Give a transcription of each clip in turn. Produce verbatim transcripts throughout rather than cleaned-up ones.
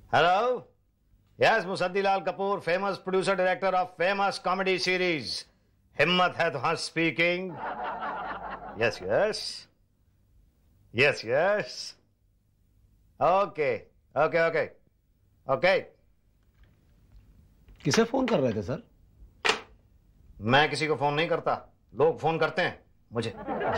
Hello? Yes, Musaddilal Kapoor, famous producer director of famous comedy series Himmat Hai To Hans speaking. Yes, yes. Yes, yes. Okay, okay, okay. Okay. किसे phone कर रहे थे sir? मैं किसी को phone नहीं करता, लोग फोन करते हैं मुझे।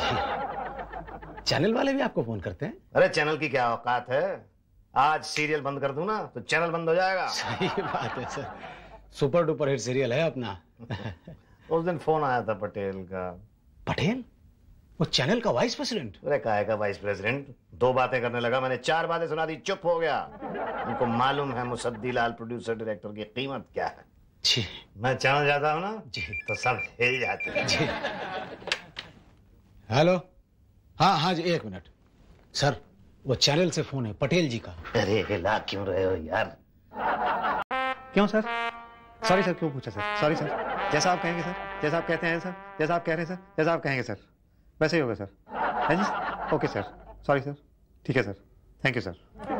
चैनल वाले भी आपको फोन करते हैं? अरे चैनल की क्या औकात है, आज सीरियल बंद कर दूं ना तो चैनल बंद हो जाएगा। सही बात है sir, super duper hit serial है अपना। उस दिन फोन आया था पटेल का। पटेल? वो चैनल का वाइस प्रेसिडेंट? अरे काहे का वाइस प्रेसिडेंट, दो बातें करने लगा, मैंने चार बातें सुना दी, चुप हो गया। उनको मालूम है मुसद्दीलाल प्रोड्यूसर डायरेक्टर की कीमत क्या है। जी मैं चैनल जाता हूँ ना जी तो सब हिल जाते हैं। जी। हेलो, हाँ हाँ जी, एक मिनट सर, वो चैनल से फोन है, पटेल जी का। अरे हिला क्यों रहे हो यार? क्यों सर? सॉरी सर, क्यों पूछा सर? सॉरी सर, जैसा आप कहेंगे सर, जैसा आप कहते हैं सर, जैसा आप कह रहे हैं सर, जैसा आप कहेंगे सर, वैसे ही होगा सर। है जी? ओके सर, सॉरी सर, ठीक है सर, थैंक यू सर।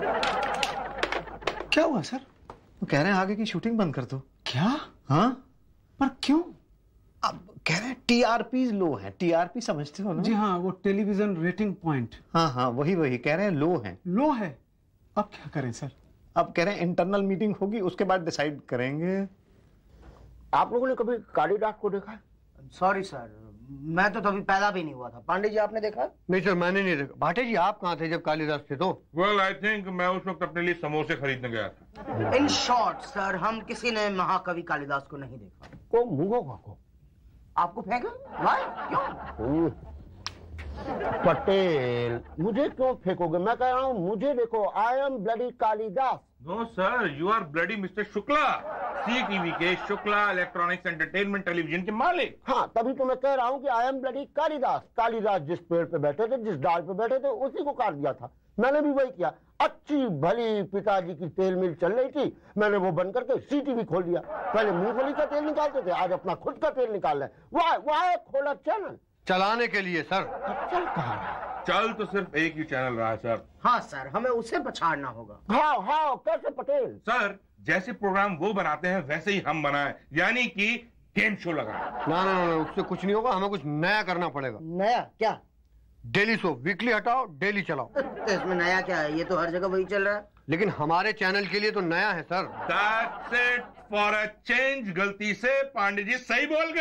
क्या हुआ सर? वो कह रहे हैं आगे की शूटिंग बंद कर दो। क्या? हाँ, पर क्यों? अब कह रहे हैं टीआरपी लो है। टीआरपी समझते हो ना? जी हाँ, वो टेलीविजन रेटिंग पॉइंट। हाँ हाँ, वही वही कह रहे हैं लो है। लो है? अब क्या करें सर? अब कह रहे हैं इंटरनल मीटिंग होगी, उसके बाद डिसाइड करेंगे। आप लोगों ने कभी कालिदास को देखा है? सॉरी सर, मैं तो तभी पैदा भी नहीं हुआ था। पांडे जी आपने देखा? नहीं सर, मैंने नहीं देखा। भाटे जी आप कहाँ थे जब कालिदास थे? तो वेल आई थिंक मैं उस वक्त अपने लिए समोसे खरीदने गया था। इन शॉर्ट सर, हम किसी ने महाकवि कालिदास को नहीं देखा। को मुंगो को आपको फेंका? वाई? क्यों? पटेल, मुझे क्यों फेंकोगे? मैं कह रहा हूँ मुझे देखो, I am bloody Kalidas. No sir, you are bloody mister Shukla, C TV के शुक्ला इलेक्ट्रॉनिक्स एंटरटेनमेंट टेलीविजन के मालिक। हाँ, तभी तो मैं कह रहा हूँ कि I am bloody Kalidas. Kalidas जिस पेड़ पे बैठे थे, जिस डाल पे बैठे थे, उसी को काट दिया था। मैंने भी वही किया। अच्छी भली पिताजी की तेल मिल चल रही थी, मैंने वो बंद करके सी टीवी खोल दिया। पहले मूंगफली का तेल निकालते थे, आज अपना खुद का तेल निकाल रहे हैं। वाह वाह, खोला चैनल चलाने के लिए सर। चल कहाँ? चल तो सिर्फ एक ही चैनल रहा है सर। हाँ सर, हमें उसे पछाड़ना होगा। हाँ हाँ, कैसे पटेल? सर, जैसे प्रोग्राम वो बनाते हैं वैसे ही हम बनाएं, यानी कि गेम शो लगाएं। ना ना ना, उससे कुछ नहीं होगा, हमें कुछ नया करना पड़ेगा। नया क्या? डेली शो, वीकली हटाओ, डेली चलाओ। तो इसमें नया क्या है? ये तो हर जगह वही चल रहा है। लेकिन हमारे चैनल के लिए तो नया है sir. That's it for a change। गलती से पांडे जी सही बोल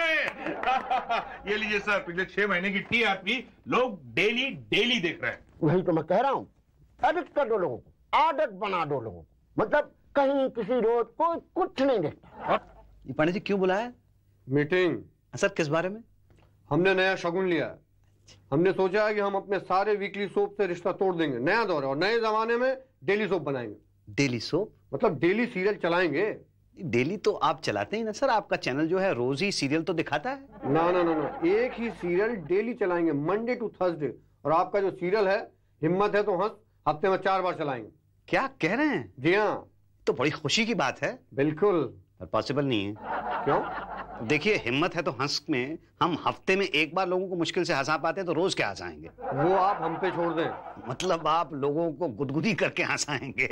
गए। ये लीजिए सर, पिछले छह महीने की टीआरपी लोग डेली डेली देख रहे हैं। वही तो मैं कह रहा हूँ, एडिट कर दो लोगों को, आदत बना दो लोगों को। मतलब कहीं किसी रोज कोई कुछ नहीं देखता। ये पांडे जी क्यों बुलाया? मीटिंग। सर किस बारे में? हमने नया शगुन लिया है। हमने सोचा है कि हम अपने सारे वीकली सोप से रिश्ता तोड़ देंगे। नया दौर है और नए जमाने में डेली सोप बनाएंगे। Daily soap? मतलब डेली सीरियल चलाएंगे। डेली तो आप चलाते ही ना सर, आपका चैनल जो है रोज ही सीरियल तो दिखाता है। ना ना ना ना, एक ही सीरियल डेली चलाएंगे, मंडे टू थर्सडे। और आपका जो सीरियल है हिम्मत है तो हंस, हफ्ते में चार बार चलाएंगे। क्या कह रहे हैं? जी हाँ। तो बड़ी खुशी की बात है। बिल्कुल। पर पॉसिबल नहीं है। क्यों? देखिए, हिम्मत है तो हंस में हम हफ्ते में एक बार लोगों को मुश्किल से हंसा पाते हैं, तो रोज क्या हंसाएंगे? वो आप हम पे छोड़ दें। मतलब आप लोगों को गुदगुदी करके हंसाएंगे?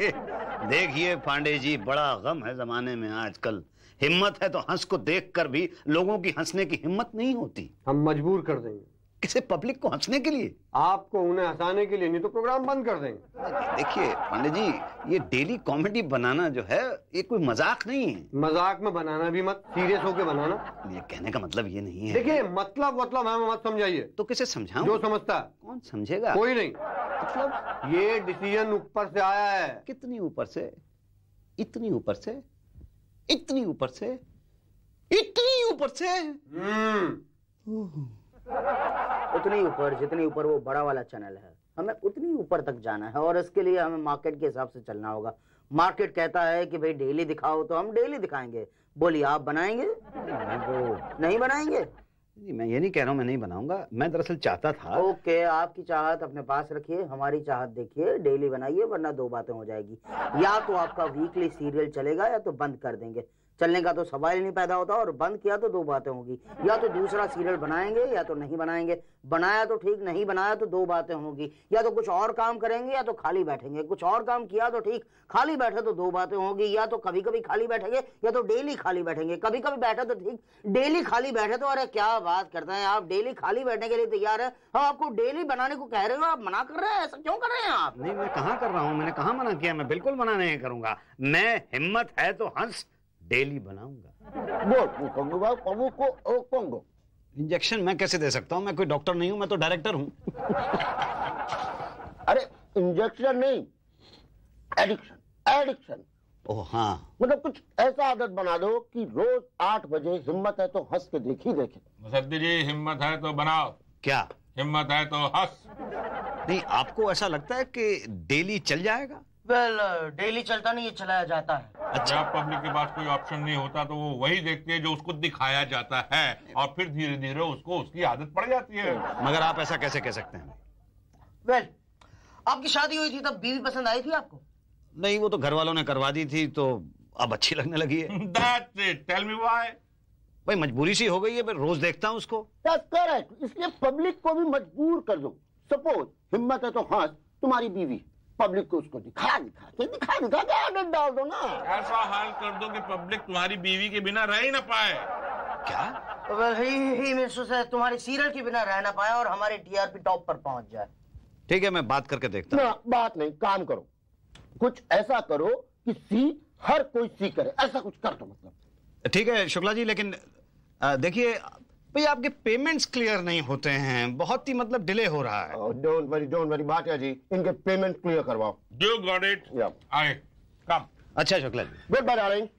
देखिए पांडे जी, बड़ा गम है जमाने में आजकल। हिम्मत है तो हंस को देखकर भी लोगों की हंसने की हिम्मत नहीं होती। हम मजबूर कर देंगे। किसे? पब्लिक को हंसने के लिए? आपको उन्हें हंसाने के लिए, नहीं तो प्रोग्राम बंद कर देंगे। देखिए पांडे जी, ये डेली कॉमेडी बनाना जो है ये कोई मजाक नहीं है। मजाक में बनाना भी मत, सीरियस होके बनाना। ये कहने का मतलब ये नहीं है। देखिए, मतलब मतलब हमें मत समझाइए। तो किसे समझाऊं? जो समझता है। कौन समझेगा? कोई नहीं। मतलब ये डिसीजन ऊपर से आया है। कितनी ऊपर से? इतनी ऊपर से? इतनी ऊपर से? इतनी ऊपर से? हम्म। उतनी ऊपर जितनी ऊपर वो बड़ा वाला चैनल है, हमें उतनी ऊपर तक जाना है। और इसके लिए हमें मार्केट के हिसाब से चलना होगा। मार्केट कहता है कि भाई डेली दिखाओ, तो हम डेली दिखाएंगे। बोलिए, आप बनाएंगे? वो नहीं बनाएंगे। मैं ये नहीं कह रहा हूँ मैं नहीं बनाऊंगा, मैं दरअसल चाहता था। ओके, आपकी चाहत अपने पास रखिए, हमारी चाहत देखिए, डेली बनाइए, वरना दो बातें हो जाएगी। या तो आपका वीकली सीरियल चलेगा या तो बंद कर देंगे। चलने का तो सवाल ही नहीं पैदा होता। और बंद किया तो दो बातें होगी, या तो दूसरा सीरियल बनाएंगे या तो नहीं बनाएंगे। बनाया तो ठीक, नहीं बनाया तो दो बातें होगी, या तो कुछ और काम करेंगे या तो खाली बैठेंगे। कुछ और काम किया तो ठीक, खाली बैठे तो दो बातें होगी, या तो कभी कभी खाली बैठेंगे या तो डेली खाली बैठेंगे। कभी कभी बैठे तो ठीक, डेली खाली बैठे तो अरे क्या बात करते हैं आप, डेली खाली बैठने के लिए तैयार है। हम आपको डेली बनाने को कह रहे हो, आप मना कर रहे हैं, ऐसा क्यों कर रहे हैं आप? नहीं, मैं कहाँ कर रहा हूँ, मैंने कहाँ मना किया, मैं बिल्कुल मना नहीं करूंगा। मैं हिम्मत है तो हंस डेली बनाऊंगा। बोल कंगो भाई, कंगो को ओ कंगो। इंजेक्शन मैं कैसे दे सकता हूँ, मैं कोई डॉक्टर नहीं हूँ, मैं तो डायरेक्टर हूँ। अरे इंजेक्शन नहीं, एडिक्शन, एडिक्शन। ओह हाँ, मतलब कुछ ऐसा आदत बना दो कि रोज आठ बजे हिम्मत है तो हंस के देख ही देखे। मुसद्दी जी, हिम्मत है तो बनाओ। क्या हिम्मत है तो हंस। नहीं, आपको ऐसा लगता है कि डेली चल जाएगा? वेल डेली चलता नहीं, ये चलाया जाता है। अच्छा, पब्लिक के पास कोई ऑप्शन नहीं होता तो वो वही देखते हैं जो उसको दिखाया जाता है, और फिर धीरे धीरे उसको उसकी आदत पड़ जाती है। मगर आप ऐसा कैसे कह सकते हैं? वेल आपकी शादी हुई थी तब बीवी पसंद आई थी आपको? नहीं, वो तो घर वालों ने करवा दी थी तो अब अच्छी लगने लगी है। That's it. Tell me why? भाई मजबूरी सी हो गई है, मैं रोज देखता हूँ उसको। That's correct. इसलिए पब्लिक को भी मजबूर कर दो। सपोज हिम्मत है तो हंस तुम्हारी बीवी, पब्लिक को उसको दिखा दिखा के दिखा दिखा के आदत डाल दो ना। ऐसा हाल कर दो कि पब्लिक तुम्हारी बीवी के बिना रह ही ना पाए। क्या? वेल ही ही महसूस है तुम्हारे सीरियल के बिना रह ना पाए और हमारे टीआरपी टॉप पर पहुंच जाए। ठीक है, मैं बात करके देखता हूँ। ना बात नहीं, काम करो। कुछ ऐसा करो कि सी हर कोई सी करे, ऐसा कुछ कर दो। मतलब ठीक है शुक्ला जी, लेकिन आ, देखिए भाई आपके पेमेंट्स क्लियर नहीं होते हैं, बहुत ही मतलब डिले हो रहा है। Don't worry don't worry Bhatia ji, इनके पेमेंट क्लियर करवाओ। You got it. Yeah. आए, come. अच्छा Shukla ji. Good bye darling.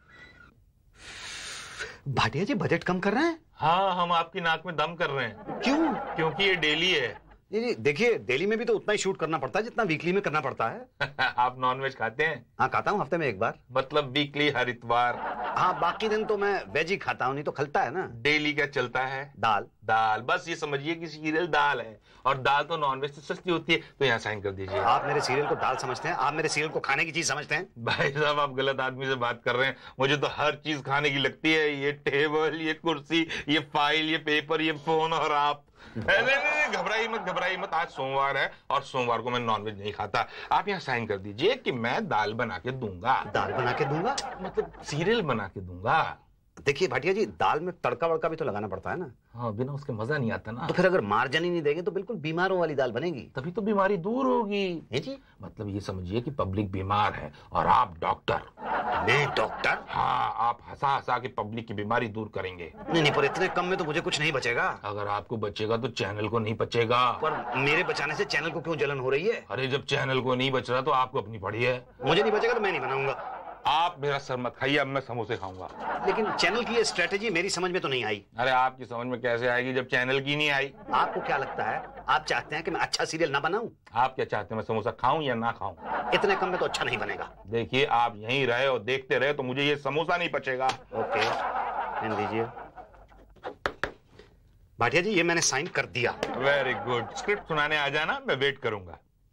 Bhatia ji budget कम कर रहे हैं? हाँ, हम आपकी नाक में दम कर रहे हैं। क्यों? क्योंकि ये डेली है। ये देखिए, दिल्ली में भी तो उतना ही शूट करना पड़ता है जितना वीकली में करना पड़ता है। आप नॉनवेज खाते हैं? हाँ खाता हूँ, हफ्ते में एक बार। मतलब वीकली हर इतवार? हाँ, बाकी दिन तो मैं वेज ही खाता हूँ, नहीं तो खलता है ना। डेली क्या चलता है? दाल। दाल, बस ये समझिए कि सीरियल दाल है, और दाल तो नॉनवेज से सस्ती होती है। तो यहाँ साइन कर दीजिए। आप मेरे सीरियल को दाल समझते हैं? आप मेरे सीरियल को खाने की चीज समझते हैं? भाई साहब, आप गलत आदमी से बात कर रहे हैं। मुझे तो हर चीज खाने की लगती है। ये टेबल, ये कुर्सी, ये फाइल, ये पेपर, ये फोन, और आप। नहीं नहीं, घबराइए मत, घबराइए मत। आज सोमवार है और सोमवार को मैं नॉनवेज नहीं खाता। आप यहाँ साइन कर दीजिए कि मैं दाल बना के दूंगा। दाल बना के दूंगा? मतलब सीरियल बना के दूंगा। देखिए भाटिया जी, दाल में तड़का वड़का भी तो लगाना पड़ता है ना। हाँ, बिना उसके मजा नहीं आता ना। तो फिर अगर मार्जिन ही नहीं देंगे तो बिल्कुल बीमारों वाली दाल बनेगी। तभी तो बीमारी दूर होगी। है जी? मतलब ये समझिए कि पब्लिक बीमार है और आप डॉक्टर। मैं डॉक्टर? हाँ, आप हंसा हंसा के पब्लिक की बीमारी दूर करेंगे। नहीं नहीं, पर इतने कम में तो मुझे कुछ नहीं बचेगा। अगर आपको बचेगा तो चैनल को नहीं बचेगा। पर मेरे बचाने से चैनल को क्यों जलन हो रही है? अरे जब चैनल को नहीं बच रहा तो आपको अपनी पड़ी है। मुझे नहीं बचेगा तो मैं नहीं बनाऊंगा। आप मेरा सर मत खाइए, अब मैं समोसे खाऊंगा। लेकिन चैनल की ये स्ट्रेटेजी मेरी समझ में तो नहीं आई। अरे आपकी समझ में कैसे आएगी जब चैनल की नहीं आई? आपको क्या लगता है, आप चाहते हैं कि मैं अच्छा सीरियल ना बनाऊं? आप क्या चाहते हैं, मैं समोसा खाऊं या ना खाऊं? इतने कम में तो अच्छा नहीं बनेगा। देखिए, आप यहीं रहे और देखते रहे तो मुझे ये समोसा नहीं पचेगा। ओके, पेन दीजिए। भाटिया जी, ये मैंने साइन कर दिया। Very good. स्क्रिप्ट सुनाने आ जाना, मैं वेट करूंगा।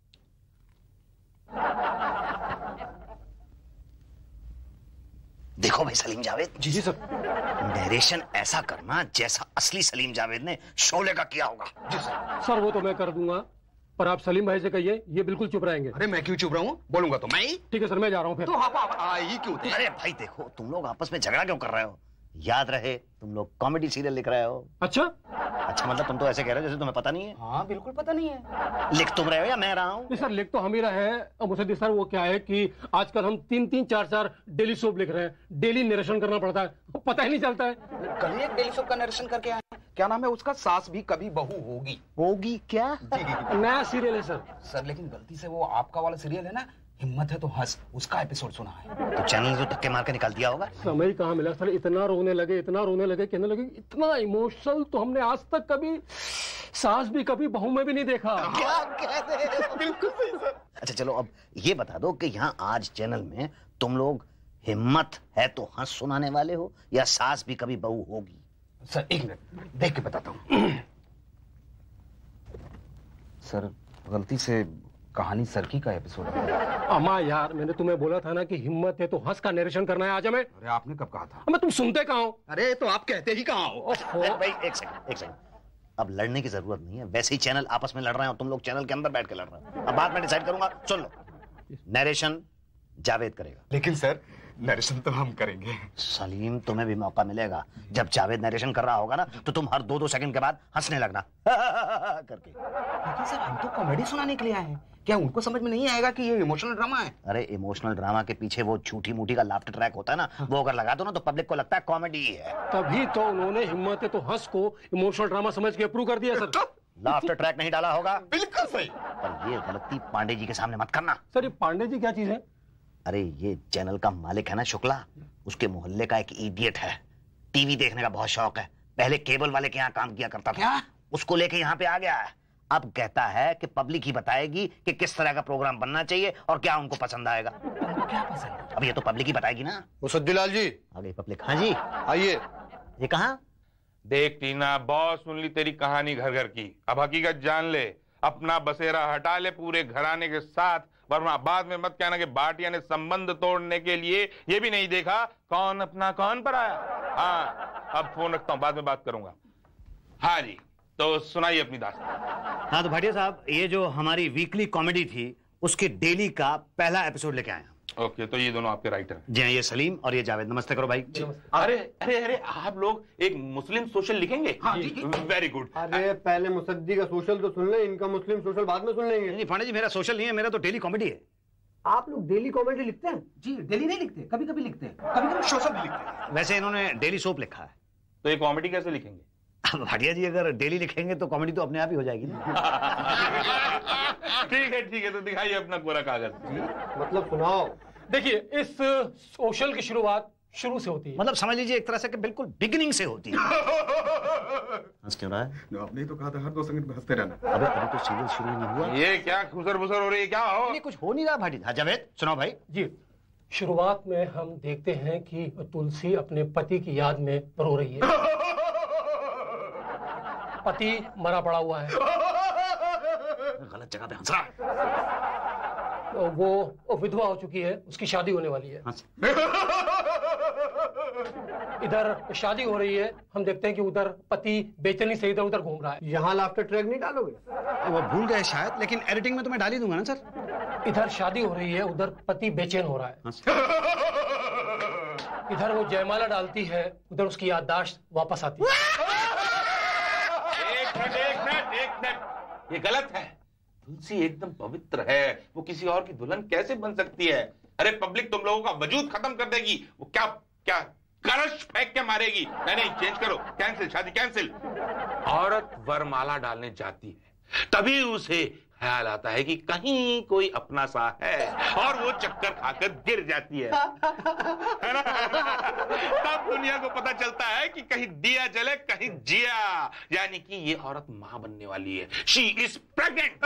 देखो भाई सलीम जावेद। जी जी सर। नरेशन ऐसा करना जैसा असली सलीम जावेद ने शोले का किया होगा। जी सर। सर वो तो मैं कर दूंगा, पर आप सलीम भाई से कहिए ये बिल्कुल चुप रहेंगे। अरे मैं क्यों चुप रहा हूँ, बोलूंगा तो मैं ही। ठीक है सर, मैं जा रहा हूँ फिर। तो आप आप आई क्यों थे? अरे भाई देखो, तुम लोग आपस में झगड़ा क्यों कर रहे हो? याद रहे तुम लोग कॉमेडी सीरियल लिख रहे हो। अच्छा अच्छा, मतलब तुम तो ऐसे कह रहे हो जैसे तुम्हें पता नहीं है। हाँ बिल्कुल पता नहीं है। लिख तुम रहे हो या मैं रहा हूँ? नहीं सर, लिख तो हम ही रहे हैं। अब मुझे सर वो क्या है कि आजकल हम तीन तीन चार चार डेली सोप लिख रहे हैं, डेली नरेशन करना पड़ता है, पता ही नहीं चलता है। कल ही एक डेली सोप का नरेशन करके आए हैं। क्या नाम है उसका? सास भी कभी बहू होगी। होगी क्या? नया सीरियल है सर। सर लेकिन गलती से वो आपका वाला सीरियल है ना, हिम्मत है तो हंस, उसका एपिसोड सुना है। तो चैनल ने तो धक्के मार के निकाल दिया होगा। समय कहाँ मिला सर, इतना रोने लगे इतना रोने लगे, कहने लगे इतना इमोशनल तो हमने आज तक कभी सास भी कभी बहू में भी नहीं देखा। क्या कह रहे हो? बिल्कुल सही सर। अच्छा चलो, अब ये बता दो कि यहाँ आज चैनल में तुम लोग हिम्मत है तो हंस सुनाने वाले हो या सास भी कभी बहू होगी? सर एक मिनट देख के बताता हूँ। सर गलती से कहानी सरकी का एपिसोड है। अम्मा यार, मैंने तुम्हें बोला था ना कि हिम्मत है तो हंस का नरेशन करना है आज हमें। अरे आपने कब कहा था? अम्मा तुम सुनते कहाँ हो? अरे तो आप कहते ही कहाँ हो? अरे भाई एक सेकंड एक सेकंड, अब लड़ने की जरूरत नहीं है, वैसे ही चैनल आपस में लड़ रहे हैं और तुम लोग चैनल के अंदर बैठ के लड़ रहे हो। अब बात मैं डिसाइड करूंगा, सुन लो। नरेशन जावेद करेगा। लेकिन सर नरेशन तो हम करेंगे। सलीम, तुम्हें भी मौका मिलेगा। जब जावेद नरेशन कर रहा होगा ना तो तुम हर दो दो सेकंड के बाद हंसने लगना करके। लेकिन सर हम तो कॉमेडी सुनाने के लिए आए हैं, क्या उनको समझ में नहीं आएगा कि ये इमोशनल ड्रामा है? अरे इमोशनल ड्रामा के पीछे वो झूठी मूठी का लाफ्टर ट्रैक होता है ना, वो अगर लगा दो ना तो पब्लिक को लगता है कॉमेडी है। तभी तो उन्होंने हिम्मत है तो हंस को इमोशनल ड्रामा समझ के अप्रूव कर दिया सर। लाफ्टर ट्रैक नहीं डाला होगा। बिल्कुल सही। पर ये गलती पांडे जी के सामने मत करना। सर ये पांडे जी क्या चीज है? अरे ये चैनल का मालिक है ना शुक्ला, उसके मोहल्ले का एक इडियट है, टीवी देखने का बहुत शौक है, पहले केबल वाले के यहाँ काम किया करता था। क्या? उसको लेके यहाँ पे आ गया है। अब कहता है कि पब्लिक ही बताएगी कि किस तरह का प्रोग्राम बनना चाहिए और क्या उनको पसंद आएगा। क्या पसंद? अब ये तो पब्लिक ही बताएगी ना। मुसद्दीलाल जी आ गई पब्लिक। हाँ जी आइए। ये कहाँ? देख टीना, बहुत सुन ली तेरी कहानी घर घर की, अब हकीकत जान ले। अपना बसेरा हटा ले पूरे घराने के साथ, वरना बाद में मत कहना कि भाटिया ने संबंध तोड़ने के लिए ये भी नहीं देखा कौन अपना कौन पर आया। हाँ अब फोन रखता हूँ, बाद में बात करूंगा। हाँ जी, तो सुनाइए अपनी दास्तान। हाँ तो भाटिया साहब, ये जो हमारी वीकली कॉमेडी थी उसके डेली का पहला एपिसोड लेके आए हैं। ओके, तो ये दोनों आपके राइटर? जी हाँ, ये सलीम और ये जावेद। नमस्ते करो भाई। अरे अरे अरे आप लोग एक मुस्लिम सोशल लिखेंगे? हाँ जी, वेरी गुड। अरे पहले मुसद्दी का सोशल तो सुन ले, इनका मुस्लिम सोशल बाद में सुन लेंगे। नहीं पांडे जी, मेरा सोशल नहीं है, मेरा तो डेली कॉमेडी है। आप लोग डेली कॉमेडी लिखते हैं? जी डेली नहीं लिखते, कभी कभी लिखते हैं, कभी कभी सोशल भी लिखते हैं। वैसे इन्होंने डेली सोप लिखा है। तो ये कॉमेडी कैसे लिखेंगे? अब भाटिया जी अगर डेली लिखेंगे तो कॉमेडी तो अपने आप ही हो जाएगी ना। ठीक है ठीक है, तो दिखाइए अपना पूरा कागज। मतलब सुनाओ। देखिए, इस सोशल की शुरुआत शुरू से होती है। मतलब समझ लीजिए एक तरह से कि बिल्कुल बिगिनिंग से होती है। हंस क्यों रहा है? आपने तो कहा था हर दो सेकंड में हंसते रहना। अबे अभी तो सीरियल शुरू ही नहीं हुआ। ये क्या खुसर बुसर हो रही है, क्या हो? नहीं कुछ हो नहीं रहा भाटी। हाँ जावेद सुनाओ भाई। जी, शुरुआत में हम देखते हैं कि तुलसी अपने पति की याद में रो रही है। पति मरा पड़ा हुआ है, गलत जगह पे हंस रहा है। वो विधवा हो चुकी है, उसकी शादी होने वाली है। इधर शादी हो रही है, हम देखते हैं कि उधर पति बेचैनी से इधर उधर घूम रहा है। यहाँ लाफ्टर ट्रैक नहीं डालोगे? वो भूल गए शायद, लेकिन एडिटिंग में तो मैं डाल ही दूंगा ना सर। इधर शादी हो रही है, उधर पति बेचैन हो रहा है। इधर वो जयमाला डालती है, उधर उसकी याददाश्त वापस आती है। एक मिनट एक मिनट एक मिनट, ये गलत है। तुलसी एकदम पवित्र है, वो किसी और की दुल्हन कैसे बन सकती है? अरे पब्लिक तुम लोगों का वजूद खत्म कर देगी। वो क्या क्या कलश फेंक के मारेगी। नहीं नहीं, चेंज करो, कैंसिल, शादी कैंसिल। औरत वरमाला डालने जाती है, तभी उसे ख्याल आता है कि कहीं कोई अपना सा है, और वो चक्कर खाकर गिर जाती है, है ना? तब दुनिया को पता चलता है कि कहीं दिया जले कहीं जिया, यानी कि ये औरत मां बनने वाली है। She is pregnant.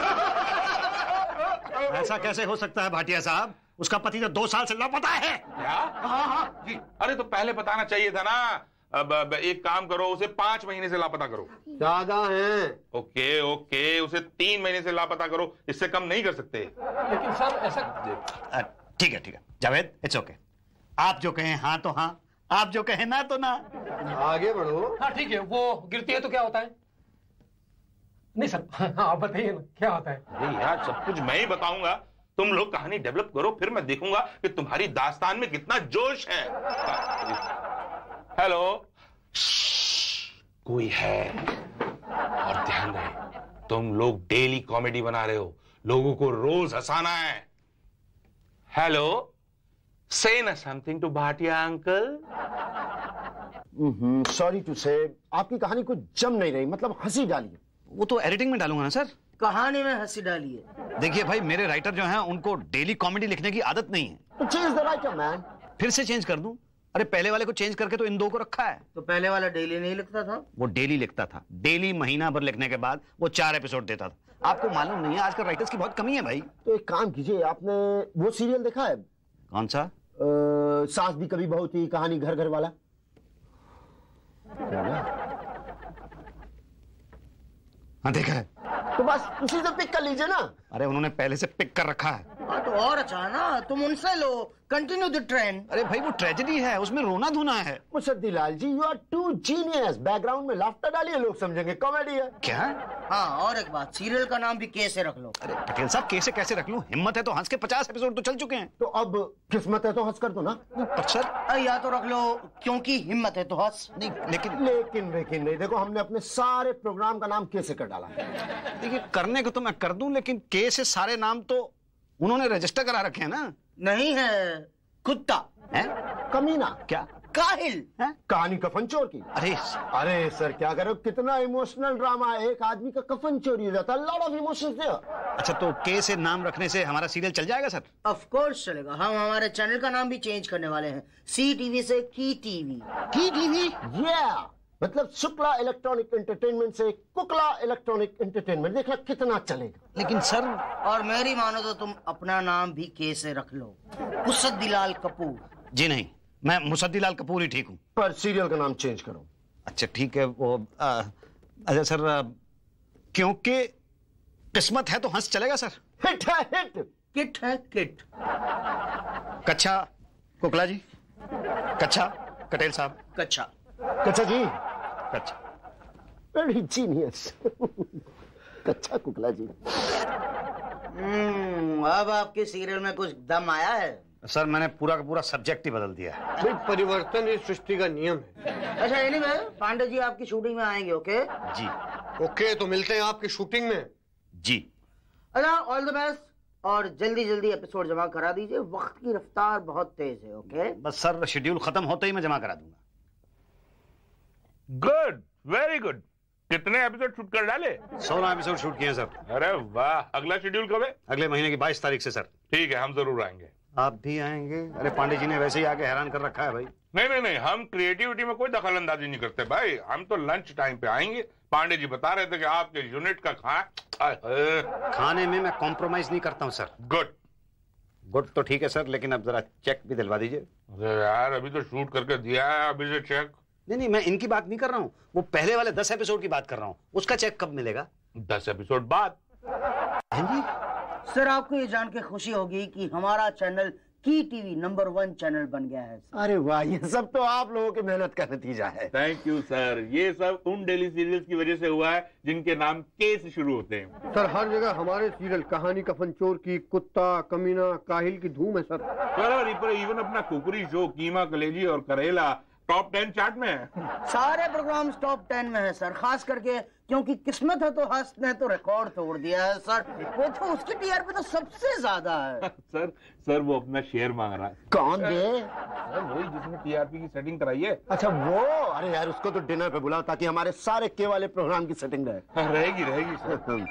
ऐसा कैसे हो सकता है भाटिया साहब? उसका पति तो दो साल से लापता है। क्या? हाँ हाँ जी। अरे तो पहले बताना चाहिए था ना। अब, अब एक काम करो, उसे पांच महीने से लापता करो। ज्यादा हैं। ओके ओके, उसे तीन महीने से लापता करो, इससे कम नहीं कर सकते। लेकिन सर ऐसा। ठीक है ठीक है जावेद, इट्स ओके। आप जो कहें हाँ तो हाँ, आप जो कहें ना तो ना। आगे बढ़ो। हाँ ठीक है, वो गिरती है तो क्या होता है? नहीं सर, आप बताइए ना क्या होता है? अरे यार, सब कुछ मैं ही बताऊंगा, तुम लोग कहानी डेवलप करो, फिर मैं देखूंगा कि तुम्हारी दास्तान में कितना जोश है। हेलो, कोई है? और ध्यान रहे, तुम लोग डेली कॉमेडी बना रहे हो, लोगों को रोज हंसाना है। हेलो, से ना something to Bhatia uncle. Sorry to say, आपकी कहानी कुछ जम नहीं रही, मतलब हंसी डालिए। वो तो एडिटिंग में डालूंगा ना सर। कहानी में हंसी डाली है। देखिए भाई, मेरे राइटर जो हैं उनको डेली कॉमेडी लिखने की आदत नहीं है। तो चेंज द राइटर मैन। फिर से चेंज कर दूं? अरे पहले वाले को चेंज करके तो इन दो को रखा है। तो पहले वाला डेली नहीं लिखता था? वो डेली लिखता था, डेली महीना भर लिखने के बाद वो चार एपिसोड देता था। आपको मालूम नहीं है, आजकल राइटर्स की बहुत कमी है भाई। तो एक काम कीजिए, आपने वो सीरियल देखा है? कौन सा? आ, सास भी कभी बहू थी, कहानी घर घर वाला। हाँ देखा है। तो बस उसी से पिक कर लीजिए ना। अरे उन्होंने पहले से पिक कर रखा है। हाँ तो और अच्छा है ना, तुम उनसे लो, कंटिन्यू द ट्रेंड। अरे भाई वो ट्रेजेडी है, उसमें रोना धोना है। Musaddi Lal ji, you are too genius. Background में लाफ्टर डालिए, लोग समझेंगे कॉमेडी है। क्या? हाँ और एक बात, सीरियल का नाम भी के से रख लो। अरे पटेल साहब कैसे कैसे रख लूं? हिम्मत है तो हंस के पचास एपिसोड तो चल चुके हैं। तो अब किस्मत है तो हंस कर दो ना। पर सर या तो रख लो क्योंकि हिम्मत है तो हंस। नहीं लेकिन लेकिन लेकिन नहीं, देखो हमने अपने सारे प्रोग्राम का नाम के से कर डाला है। देखिए करने को तो मैं कर दूं, लेकिन के से सारे नाम तो उन्होंने रजिस्टर करा रखे हैं ना। नहीं है, कुत्ता है, कमीना, क्या, काहिल है? कहानी कफन चोर की। अरे अरे सर क्या करो, कितना इमोशनल ड्रामा है। एक आदमी का कफन चोरी हो जाता है, लॉट ऑफ इमोशंस देयर। अच्छा तो के से नाम रखने से हमारा सीरियल चल जाएगा सर? ऑफ कोर्स चलेगा। हम हमारे चैनल का नाम भी चेंज करने वाले हैं, सी टीवी से की टीवी। की टीवी? या मतलब शुक्ला इलेक्ट्रॉनिक एंटरटेनमेंट से कुकला इलेक्ट्रॉनिक एंटरटेनमेंट। देखना कितना चलेगा। लेकिन सर, और मेरी मानो तो तुम अपना नाम भी के से रख लो, मुसद्दीलाल कपूर। जी नहीं, मैं मुसद्दीलाल कपूर ही ठीक हूँ। पर सीरियल का नाम चेंज करो। अच्छा ठीक है। वो आ, अच्छा सर, आ, क्योंकि किस्मत है तो हंस चलेगा सर? हिट है हिट। किट है किट। कच्छा कुकला जी, कच्छा कटेल साहब, कच्छा कच्छा जी, कच्छा वेरी जीनियस। कच्छा कुकला जी। हम्म, अब आपके सीरियल में कुछ दम आया है? सर मैंने पूरा का पूरा सब्जेक्ट ही बदल दिया है। भाई परिवर्तन इस सृष्टि का नियम है। अच्छा एनीवे, पांडे जी आपकी शूटिंग में आएंगे, ओके? जी ओके, तो मिलते हैं आपकी शूटिंग में। जी। अच्छा ऑल द बेस्ट, और जल्दी जल्दी एपिसोड जमा करा दीजिए, वक्त की रफ्तार बहुत तेज है। ओके बस सर शेड्यूल खत्म होते ही मैं जमा करा दूंगा। Good, very good. कितने एपिसोड शूट कर डाले? सोलह एपिसोड शूट किए सर। अरे वाह, अगला शेड्यूल कब है? अगले महीने की बाईस तारीख से सर। ठीक है, हम जरूर आएंगे। आप भी आएंगे? अरे पांडे जी ने वैसे ही आके हैरान कर रखा है भाई। नहीं नहीं नहीं, हम क्रिएटिविटी में कोई दखल अंदाजी नहीं करते भाई। हम तो लंच टाइम पे आएंगे। पांडे जी बता रहे थे कि आपके यूनिट का खाना, खाने में मैं कॉम्प्रोमाइज नहीं करता हूँ सर। गुड गुड तो ठीक है सर, लेकिन अब जरा चेक भी दिलवा दीजिए। अरे यार, अभी तो शूट करके दिया है, अभी से चेक? नहीं नहीं, मैं इनकी बात नहीं कर रहा हूँ, वो पहले वाले दस एपिसोड की बात कर रहा हूँ। उसका चेक कब मिलेगा? दस एपिसोड बाद। सर आपको ये जान के खुशी होगी कि हमारा चैनल की टीवी नंबर वन चैनल बन गया है। अरे वाह, ये सब तो आप लोगों की मेहनत का नतीजा है। Thank you sir. ये सब उन डेली सीरियल्स की वजह से हुआ है जिनके नाम के से शुरू होते हैं। सर हर जगह हमारे सीरियल कहानी कफन चोर की, कुत्ता, कमीना, काहिल की धूम है सर। सर और इवन अपना कुकरी शो कीमा कलेजी और करेला टॉप टेन चार्ट में है। सारे प्रोग्राम टॉप टेन में है सर, खास करके क्योंकि किस्मत है तो हंस ने तो रिकॉर्ड तोड़ दिया है सर। वो तो उसकी टीआरपी तो सबसे ज्यादा है। सर सर वो अपना शेयर मांग रहा है। कौन दे? सर वही जिसने टीआरपी की सेटिंग कराई है। अच्छा वो, अरे यार उसको तो डिनर पे बुलाओ ताकि हमारे सारे के वाले प्रोग्राम की सेटिंग रहे। रहेगी रहेगी सर।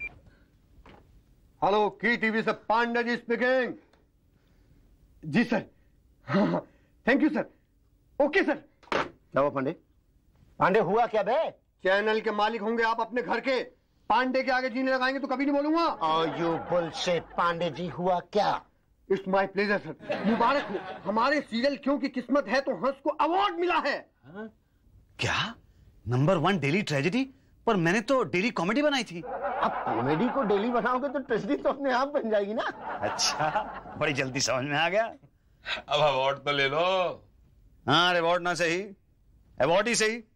हेलो, की टीवी से पांडे जी स्पीकिंग। जी sir. Thank you sir. Okay sir. क्या हुआ पांडे? पांडे हुआ क्या बे? चैनल के मालिक होंगे आप अपने घर के, पांडे के आगे जीने लगाएंगे तो कभी नहीं बोलूंगा। और यू बुलशिट, पांडे जी हुआ क्या? It's my pleasure sir. मुबारक हो, हमारे सीरियल क्योंकि किस्मत है तो हंस को अवार्ड मिला है। हाँ? क्या नंबर वन डेली ट्रेजेडी? पर मैंने तो डेली कॉमेडी बनाई थी। अब कॉमेडी को डेली बनाओगे तो ट्रेजेडी तो अपने आप बन जाएगी ना। अच्छा, बड़ी जल्दी समझ में आ गया। अब अवार्ड तो ले लो। हाँ, रिवॉर्ड ना सही, अवार्ड ही सही।